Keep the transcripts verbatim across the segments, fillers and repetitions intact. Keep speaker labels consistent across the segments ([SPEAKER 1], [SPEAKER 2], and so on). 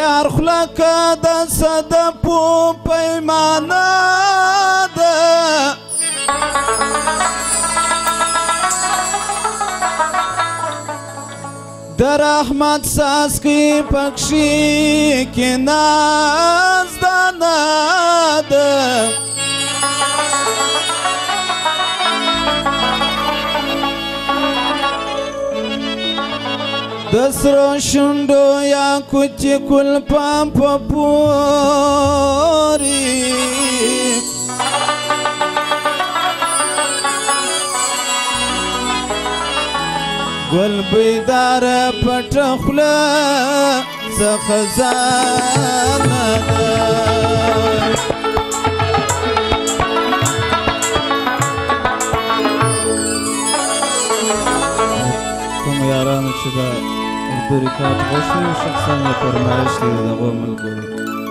[SPEAKER 1] یار خلکه د صدپو پیمانه ده در احمد ساسکی پکشی کی نازدانه ده دسرو شندو یا کوچی کل پامپ پوری گل بیدار پټ خوله څه خزانه ده کوم یارانو چې د اردو ریکارډ غوښتي شخصا یې فرمایش دی د هغو ملګرو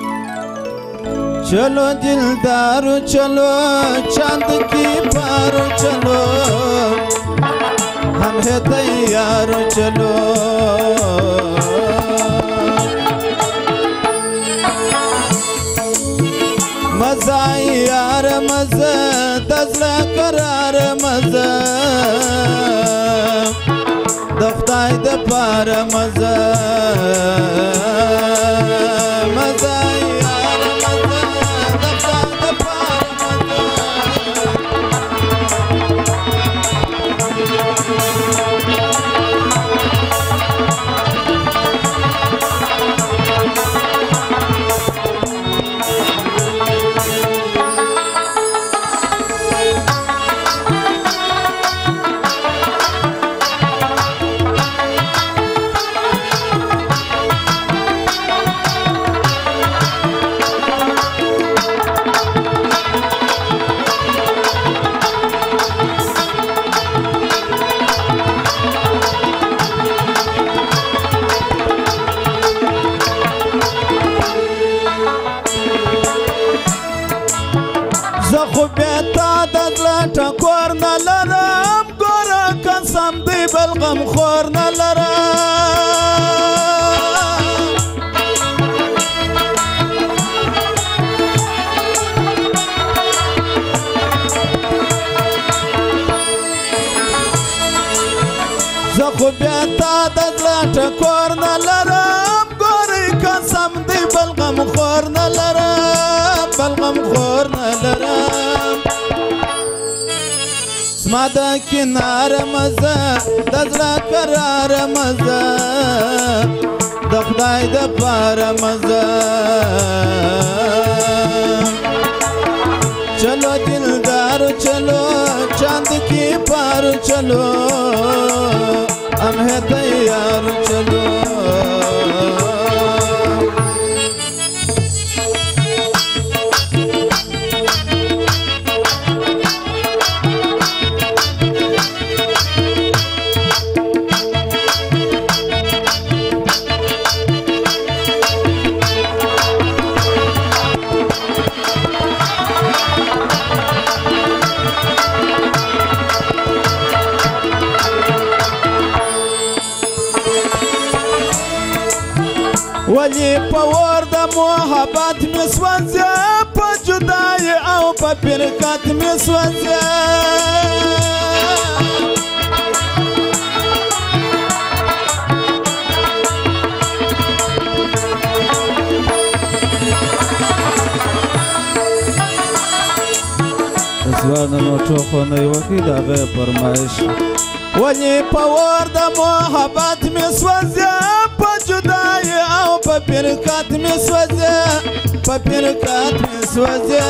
[SPEAKER 1] چلو دلدارو چلو چاند کی پارو چلو हम है तैयार चलो मजा यार मजा दजला करार मजा दफ्तार द पार मजा मजा यार मजा दफ्तार द पार زخو بیتا دزلا ټکور نه لرم ګوره قسم دی بل غم خور نه لرم زخو بیتا دزلا ټکور نه لرم ګوره قسم دی بل غم خور نه لرم بل غم خور نه لرم زما د کنار مزه د زړه قرار مزه د خدای د پاره مزه چلو دلدار چلو چاند کی پار چلو हम है तैयार चलो ولی پور د محبت می سوځه په جدای او په فرقت می سوځه ځوان نو ټوخو نه وکی دا غه فرمایش ولی پور د محبت می سوځه په جدای او په فرقت می سوځه په فرقت می سوځه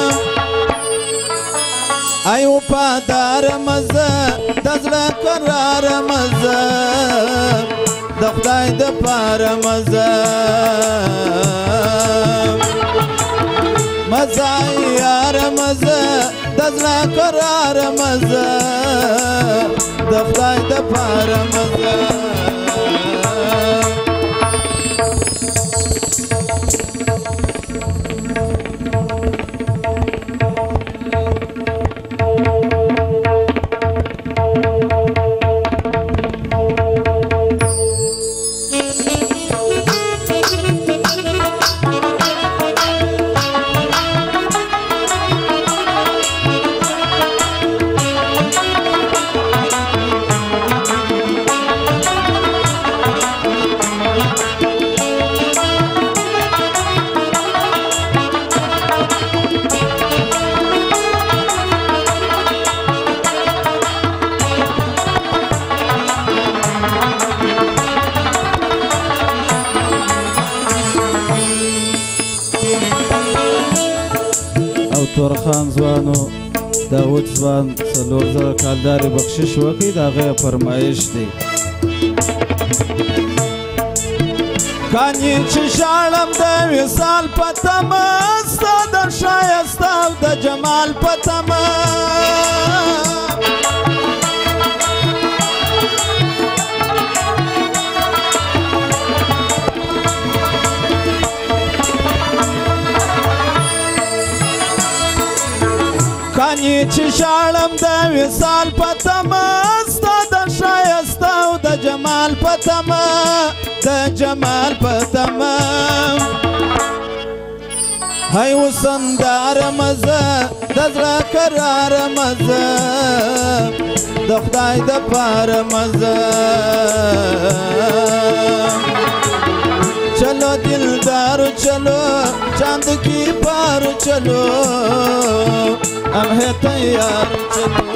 [SPEAKER 1] ایو پادار مزه د زړه قرار مزه د خدای د پاره مزه مزه یار مزه د زړه قرار مزه د خدای د پاره مزه مشرانو داود ځوان څلور زره کالدارې بخشش وکړي د هغه یې فرمایش دی. کاني چې ژاړم د وصال په تمه ستا د ښایسته او د جمال په تمه کاني چې ژاړم د وصال په تمه ستا د ښایسته او د جمال په تمه د جمال په تمه هی وسنداره مزه د زړه کراره مزه د خدای د پاره مزه چلو دلدارو چلو چاند کی پارو چلو हम है तैयार चलो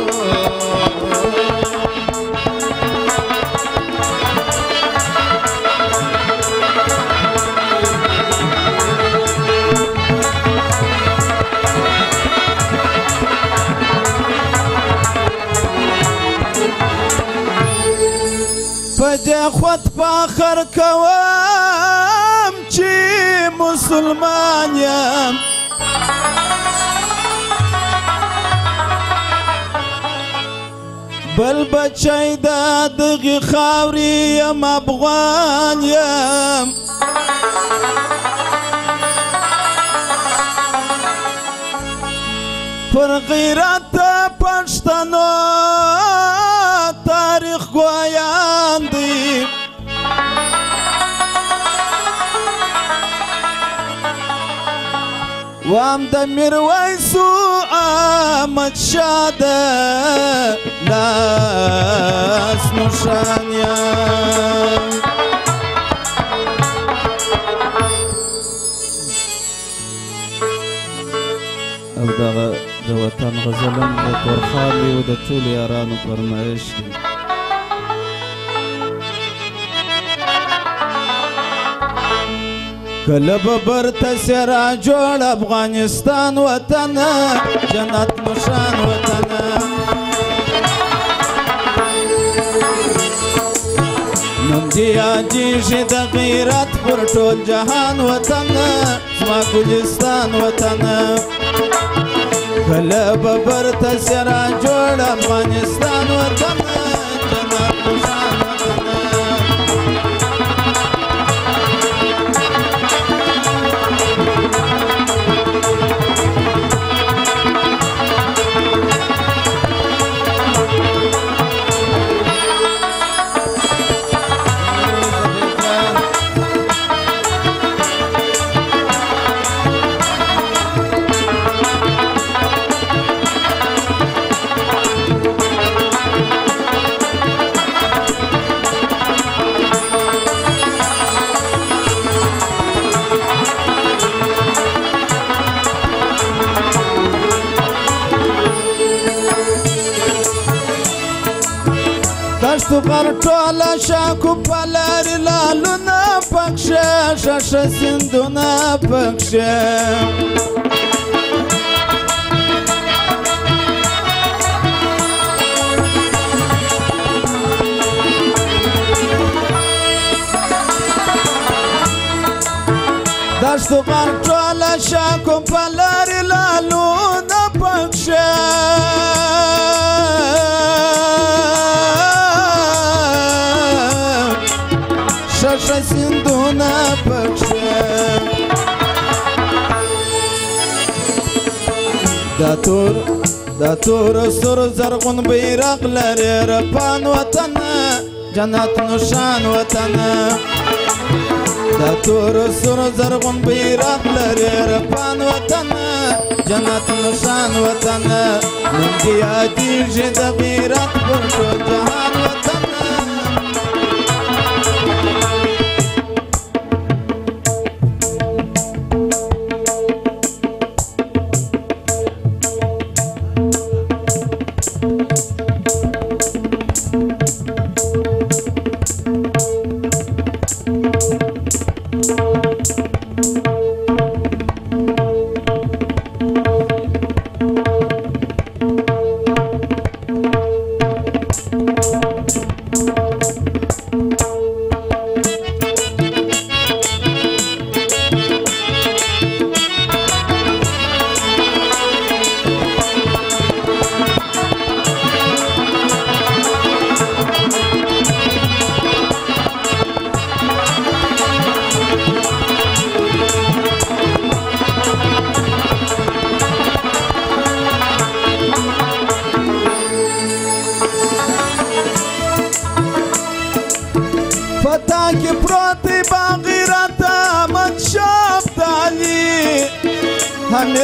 [SPEAKER 1] पजे खुद पाखर कवाम ची मुसलमान यम بل بچی دا دغی خاوری یم افغان یم پر غیرت پښتنو تاریخ گویان دی وام د میرویسو احمد شاه د لاس نښان یم او دغه د وطن غزلم د تورخان وي او د ټولو یارانو فرمایش دی. کله به برته سره جوړ افغانستان وطن جنت نشان وطن نن دې یادېږي د غیرت پر ټول جهان وطن زما ګلستان وطن کله به برته سره جوړ افغانستان وطن جنت نشان وطن دشتو پر ټوله شاکو په لارې لالونه پکښې ښشه سیندونه پکښې دشتو پر ټوله شاکو په لارې لالونه پکښې ښشه سیندونه پکښې دا تور دا تور سور زرغون بیرغ لري رپان وطن جنت نشان وطن دا تور سور زرغون بیرغ لري رپان وطن جنت نشان وطن نن دې یادېږي د غیرت پر ټول جهان وطن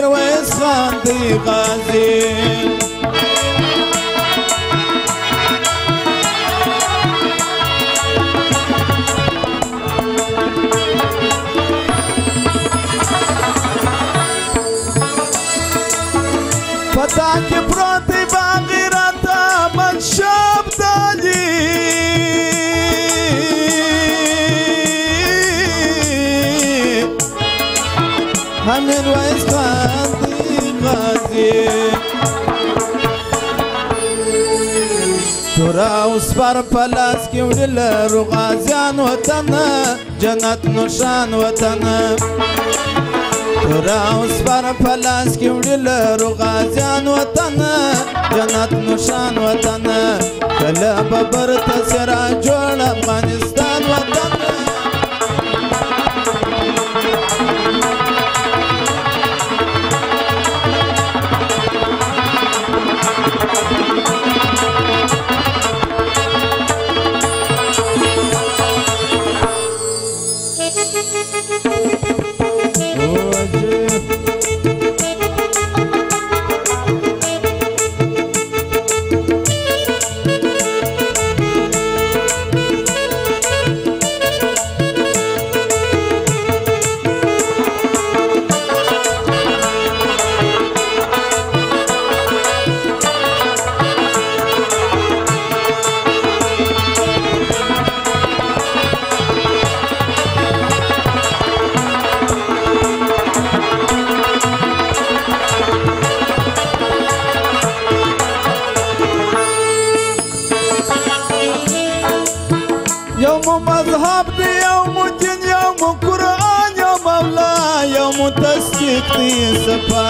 [SPEAKER 1] میرویس خان دی غازی پتا کې پروت دی باغیرت من شب دالی همین ویس خان دی غازی تورا اوس پر پلاس کې وړي لرو غازیان وطن جنت نشان وطن تورا اوس پر پلاس کې وړي لرو غازیان وطن جنت نشان وطن کله به برته سره جوړ افغانستان وطن يوم مذهب دي يوم دين يوم قرآن يوم مولا يوم تصديق دي سفا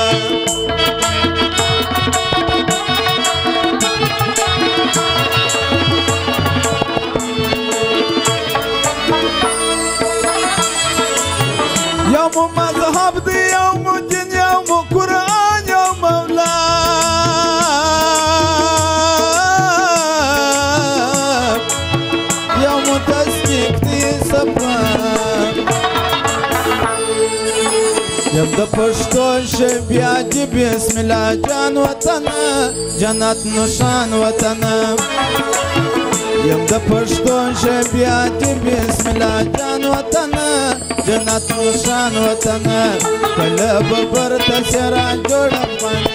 [SPEAKER 1] يوم مذهب دي يوم دين يوم قرآن يوم مولا يوم د پښتو شبیا دی بسم الله جان وطن جنت نشان وطن يوم د پښتو شبیا دی بسم الله جان وطن جنت نشان وطن کله به برته سره جوړ افغان